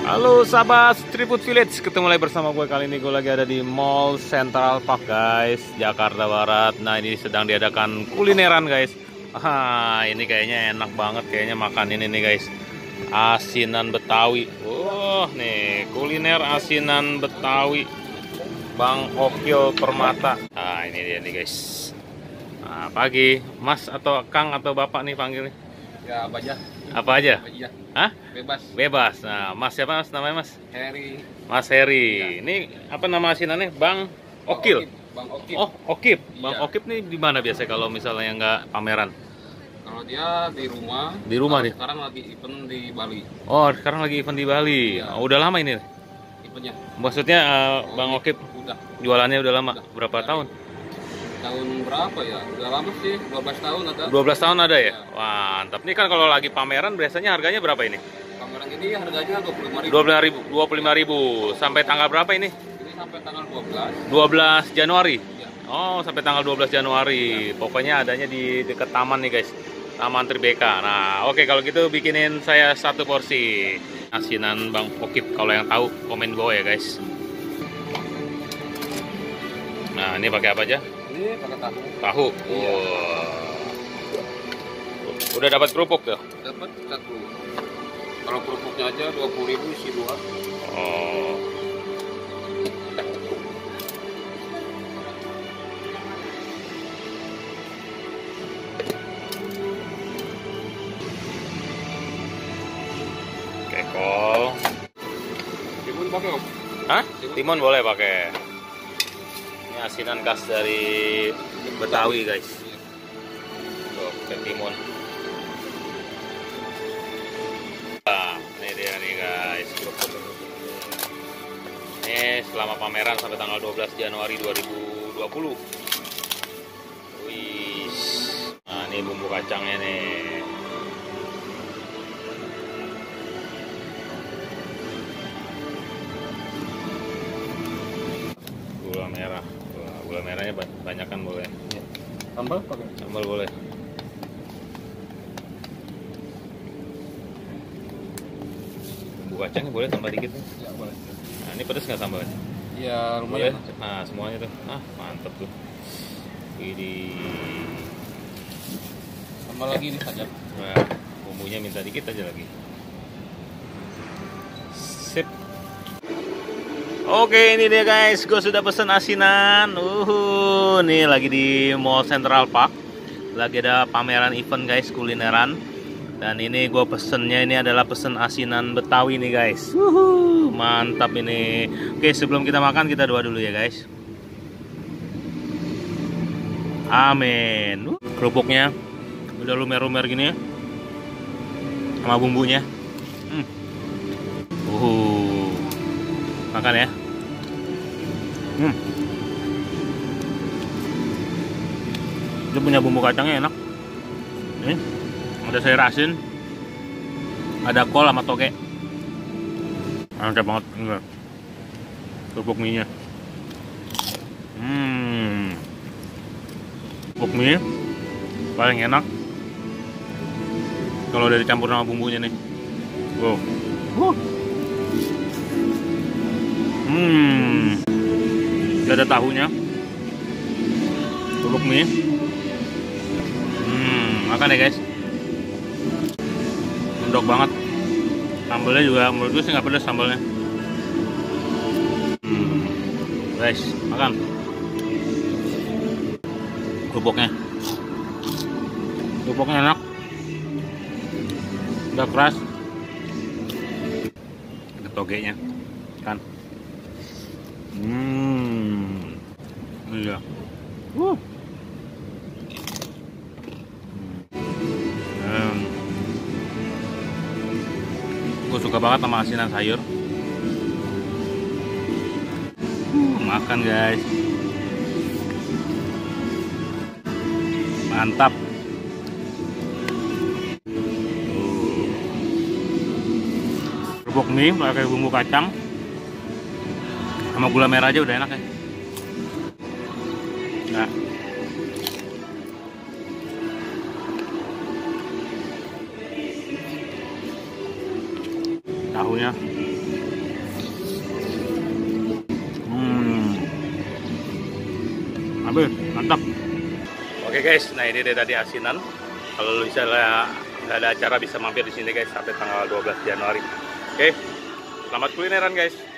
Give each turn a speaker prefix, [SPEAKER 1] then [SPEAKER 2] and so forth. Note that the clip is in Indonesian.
[SPEAKER 1] Halo sahabat Street Food Village, ketemu lagi bersama gue. Kali ini gue lagi ada di Mall Central Park guys, Jakarta Barat. Nah ini sedang diadakan kulineran guys. Ini kayaknya enak banget kayaknya makan ini nih guys. Asinan Betawi. Nih kuliner asinan Betawi Bang Okil Permata. Ini dia nih guys. Pagi Mas atau Kang atau Bapak nih panggilnya?
[SPEAKER 2] Ya apa aja.
[SPEAKER 1] Apa aja?
[SPEAKER 2] Iya.
[SPEAKER 1] Hah?
[SPEAKER 2] Bebas.
[SPEAKER 1] Bebas. Nah, Mas siapa Mas namanya Mas?
[SPEAKER 2] Heri.
[SPEAKER 1] Mas Heri.
[SPEAKER 2] Ya.
[SPEAKER 1] Ini apa nama asinannya? Bang Okil.
[SPEAKER 2] Bang Okip.
[SPEAKER 1] Oh, Okip. Bang
[SPEAKER 2] Iya.
[SPEAKER 1] Okip nih di mana biasanya kalau misalnya nggak pameran?
[SPEAKER 2] Kalau dia di rumah.
[SPEAKER 1] Di rumah nih.
[SPEAKER 2] Sekarang lagi event di Bali.
[SPEAKER 1] Oh, sekarang lagi event di Bali.
[SPEAKER 2] Iya.
[SPEAKER 1] Udah lama ini?
[SPEAKER 2] Eventnya.
[SPEAKER 1] Maksudnya Bang Okip
[SPEAKER 2] Udah.
[SPEAKER 1] jualannya udah lama.
[SPEAKER 2] Udah.
[SPEAKER 1] Berapa
[SPEAKER 2] Dari
[SPEAKER 1] tahun?
[SPEAKER 2] Tahun berapa ya? Udah lama sih. 12 tahun ada.
[SPEAKER 1] 12 tahun ada ya?
[SPEAKER 2] Iya.
[SPEAKER 1] Wah, mantap. Ini kan kalau lagi pameran biasanya harganya berapa ini?
[SPEAKER 2] Pameran ini harganya 25.000.
[SPEAKER 1] 25.000 sampai tanggal berapa ini?
[SPEAKER 2] Ini sampai tanggal 12.
[SPEAKER 1] 12 Januari.
[SPEAKER 2] Ya.
[SPEAKER 1] Oh, sampai tanggal 12 Januari. Pokoknya adanya di dekat taman nih, guys. Taman Tribeka. Nah, oke kalau gitu bikinin saya satu porsi asinan Bang Okip. Kalau yang tahu komen di bawah ya, guys. Nah, ini pakai apa aja?
[SPEAKER 2] Ini pakai tahu.
[SPEAKER 1] Tahu.
[SPEAKER 2] Iya.
[SPEAKER 1] Udah dapat kerupuk tuh.
[SPEAKER 2] Dapat satu. Kalau kerupuknya aja 20.000 isi 2.
[SPEAKER 1] Oh. Kol.
[SPEAKER 2] Timun pakai Om?
[SPEAKER 1] Hah? Timun boleh pakai. Ini asinan khas dari Betawi, guys. Tuh, pakai timun. Nah, ini dia nih, guys. Ini selama pameran sampai tanggal 12 Januari 2020. Wih. Nah, ini bumbu kacangnya nih. Gula merah. Gula merahnya banyak kan boleh.
[SPEAKER 2] Sambal pakai?
[SPEAKER 1] Sambal boleh. Bumbu kacangnya boleh tambah dikit nih.
[SPEAKER 2] Ya boleh.
[SPEAKER 1] Nah, ini pedas nggak sambalnya?
[SPEAKER 2] Ya
[SPEAKER 1] Boleh.
[SPEAKER 2] lumayan.
[SPEAKER 1] Nah, semuanya tuh. Mantep tuh. Ini.
[SPEAKER 2] Sambal lagi ini saja.
[SPEAKER 1] Nah, bumbunya minta dikit aja lagi. Sip. Oke, ini dia guys, gue sudah pesen asinan. Nih lagi di Mall Central Park. Lagi ada pameran event guys, kulineran. Dan ini gue pesennya ini adalah pesen asinan Betawi nih guys. Mantap ini. Oke, sebelum kita makan kita doa dulu ya guys. Amin. Kerupuknya udah lumer-lumer gini ya. Sama bumbunya. Makan ya. Dia punya bumbu kacangnya enak. Nih, ada sayur asin, ada kol sama toge. Mantap banget. Enggak. Kerupuk mie-nya. Kerupuk mie paling enak kalau udah dicampur sama bumbunya nih. Wow. Udah ada tahunya. Kerupuk mie. Makan ya guys. Mendok banget. Sambalnya juga menurut gue sih nggak pedas sambalnya. Guys, makan. Kerupuknya. Kerupuknya enak. Udah keras. Ada togenya. Kan. Iya. Gue suka banget sama asinan sayur. Makan guys. Mantap. Kerupuk mie pakai bumbu kacang sama gula merah aja udah enak ya. Nah. Tahunya Mantap. Oke guys, nah ini dia tadi asinan. Kalau misalnya nggak ada acara bisa mampir di sini guys sampai tanggal 12 Januari. Oke, selamat kulineran guys.